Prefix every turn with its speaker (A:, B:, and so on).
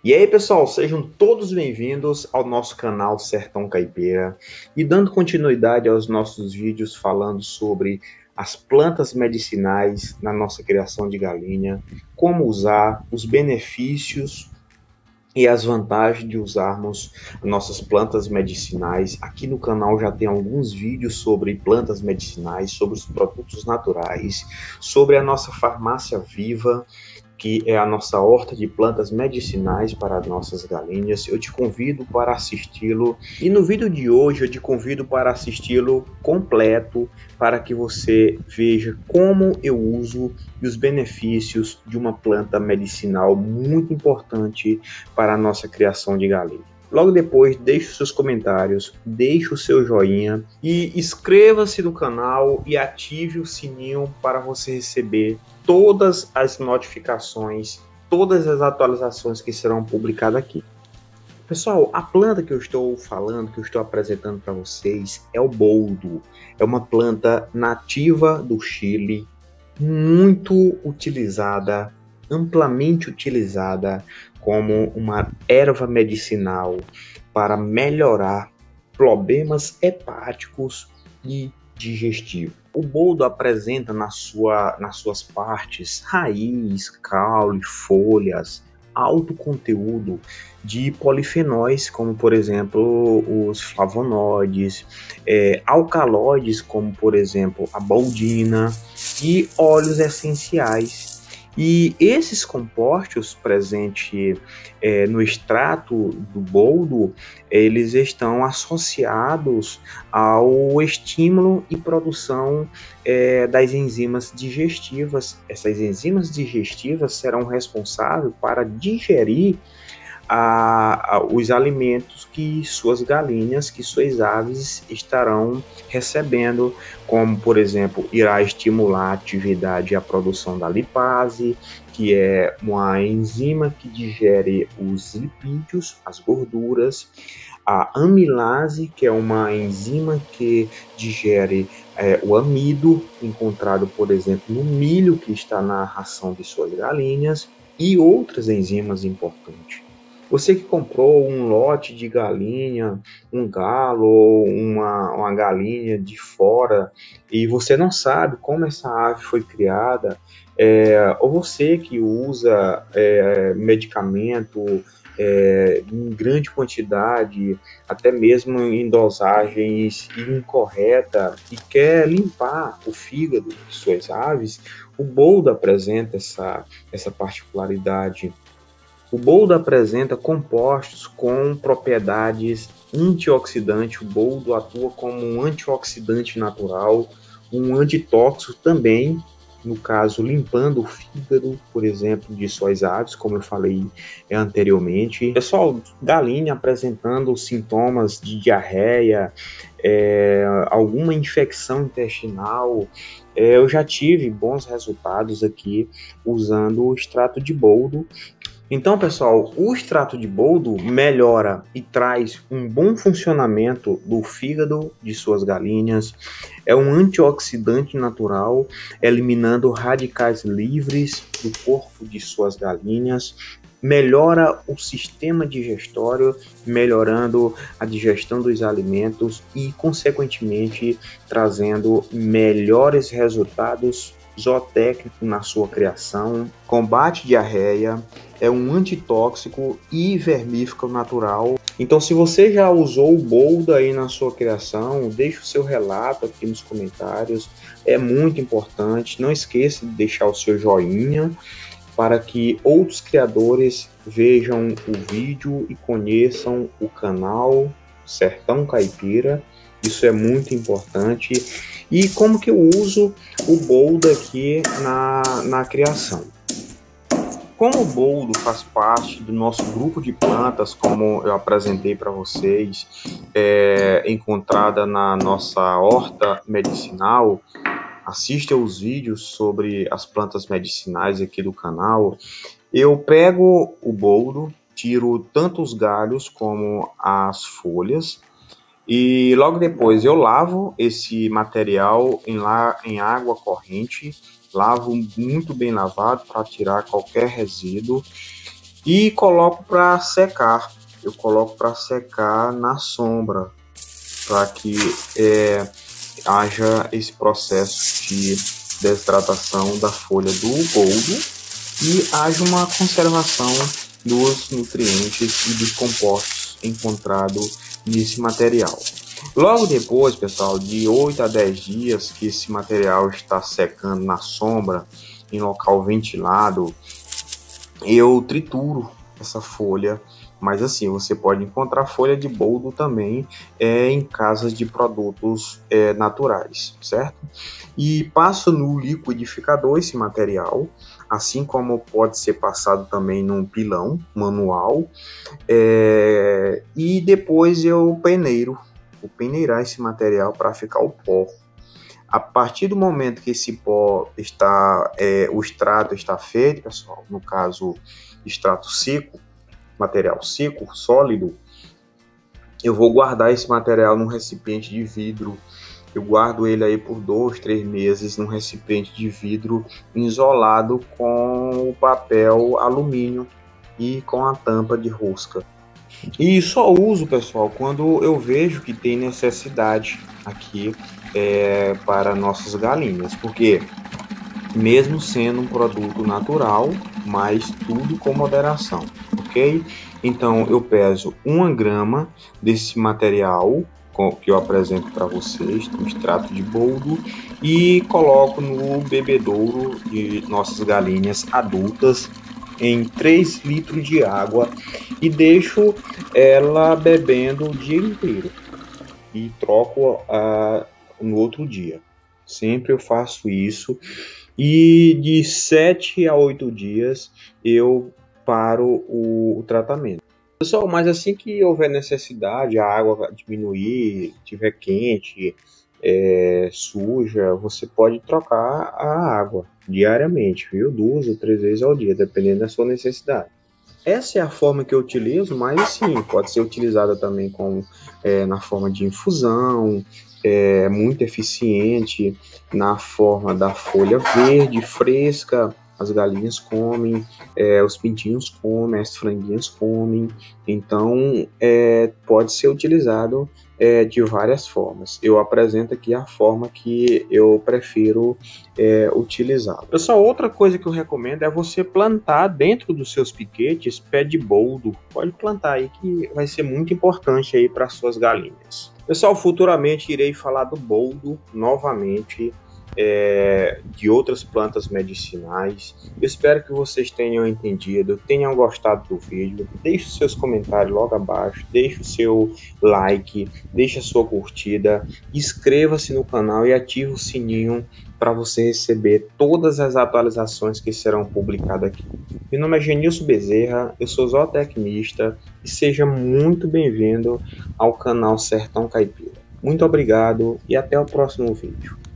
A: E aí, pessoal, sejam todos bem-vindos ao nosso canal Sertão Caipira e dando continuidade aos nossos vídeos falando sobre as plantas medicinais na nossa criação de galinha, como usar, os benefícios e as vantagens de usarmos nossas plantas medicinais. Aqui no canal já tem alguns vídeos sobre plantas medicinais, sobre os produtos naturais, sobre a nossa farmácia viva, que é a nossa horta de plantas medicinais para as nossas galinhas. Eu te convido para assisti-lo e no vídeo de hoje eu te convido para assisti-lo completo para que você veja como eu uso e os benefícios de uma planta medicinal muito importante para a nossa criação de galinha. Logo depois, deixe os seus comentários, deixe o seu joinha e inscreva-se no canal e ative o sininho para você receber todas as notificações, todas as atualizações que serão publicadas aqui. Pessoal, a planta que eu estou falando, que eu estou apresentando para vocês é o boldo. É uma planta nativa do Chile, muito utilizada, amplamente utilizada como uma erva medicinal para melhorar problemas hepáticos e digestivos. O boldo apresenta nas suas partes raiz, caule, folhas, alto conteúdo de polifenóis, como por exemplo os flavonoides, alcaloides, como por exemplo a boldina, e óleos essenciais. E esses compostos presentes no extrato do boldo, eles estão associados ao estímulo e produção das enzimas digestivas. Essas enzimas digestivas serão responsáveis para digerir os alimentos que suas galinhas, que suas aves estarão recebendo, como por exemplo, irá estimular a atividade e a produção da lipase, que é uma enzima que digere os lipídios, as gorduras, a amilase, que é uma enzima que digere o amido, encontrado, por exemplo, no milho que está na ração de suas galinhas, e outras enzimas importantes. Você que comprou um lote de galinha, um galo ou uma galinha de fora e você não sabe como essa ave foi criada, ou você que usa medicamento em grande quantidade, até mesmo em dosagens incorretas e quer limpar o fígado de suas aves, o boldo apresenta essa particularidade. O boldo apresenta compostos com propriedades antioxidantes. O boldo atua como um antioxidante natural, um antitóxico também, no caso, limpando o fígado, por exemplo, de suas aves, como eu falei anteriormente. Pessoal, galinha apresentando sintomas de diarreia, alguma infecção intestinal, eu já tive bons resultados aqui usando o extrato de boldo. Então, pessoal, o extrato de boldo melhora e traz um bom funcionamento do fígado de suas galinhas, é um antioxidante natural, eliminando radicais livres do corpo de suas galinhas, melhora o sistema digestório, melhorando a digestão dos alimentos e, consequentemente, trazendo melhores resultados zootécnico na sua criação, combate diarreia, é um antitóxico e vermífugo natural. Então, se você já usou o boldo aí na sua criação, deixe o seu relato aqui nos comentários, é muito importante. Não esqueça de deixar o seu joinha para que outros criadores vejam o vídeo e conheçam o canal Sertão Caipira. Isso é muito importante. E como que eu uso o boldo aqui na criação? Como o boldo faz parte do nosso grupo de plantas, como eu apresentei para vocês, encontrada na nossa horta medicinal, assista os vídeos sobre as plantas medicinais aqui do canal. Eu pego o boldo, tiro tanto os galhos como as folhas, e logo depois eu lavo esse material em água corrente, lavo muito bem lavado para tirar qualquer resíduo. e coloco para secar. Eu coloco para secar na sombra, para que haja esse processo de desidratação da folha do boldo e haja uma conservação dos nutrientes e dos compostos encontrados nesse material. Logo depois, pessoal, de 8 a 10 dias que esse material está secando na sombra, em local ventilado, eu trituro essa folha. Mas assim, você pode encontrar folha de boldo também em casas de produtos naturais, certo? E passo no liquidificador esse material, assim como pode ser passado também num pilão manual, e depois eu peneiro. Vou peneirar esse material para ficar o pó. A partir do momento que esse pó está, o extrato está feito, pessoal, no caso extrato seco, material seco, sólido, eu vou guardar esse material num recipiente de vidro. Eu guardo ele aí por 2, 3 meses num recipiente de vidro isolado com o papel alumínio e com a tampa de rosca. E só uso, pessoal, quando eu vejo que tem necessidade aqui para nossas galinhas, porque mesmo sendo um produto natural, mas tudo com moderação, ok? Então eu peso 1 grama desse material que eu apresento para vocês, do extrato de boldo, e coloco no bebedouro de nossas galinhas adultas em 3 litros de água e deixo ela bebendo o dia inteiro e troco no outro dia. Sempre eu faço isso. E de 7 a 8 dias eu paro o tratamento. Pessoal, mas assim que houver necessidade, a água diminuir, estiver quente, suja, você pode trocar a água diariamente, viu? 2 ou 3 vezes ao dia, dependendo da sua necessidade. Essa é a forma que eu utilizo, mas sim, pode ser utilizada também na forma de infusão, muito eficiente na forma da folha verde, fresca, as galinhas comem, os pintinhos comem, as franguinhas comem, então pode ser utilizado de várias formas. Eu apresento aqui a forma que eu prefiro utilizar. Pessoal, outra coisa que eu recomendo é você plantar dentro dos seus piquetes pé de boldo. Pode plantar aí que vai ser muito importante aí para suas galinhas. Pessoal, futuramente irei falar do boldo novamente, de outras plantas medicinais. Eu espero que vocês tenham entendido, tenham gostado do vídeo. Deixe os seus comentários logo abaixo, deixe o seu like, deixe a sua curtida, inscreva-se no canal e ative o sininho para você receber todas as atualizações que serão publicadas aqui. Meu nome é Genilson Bezerra, eu sou zootecnista e seja muito bem-vindo ao canal Sertão Caipira. Muito obrigado e até o próximo vídeo.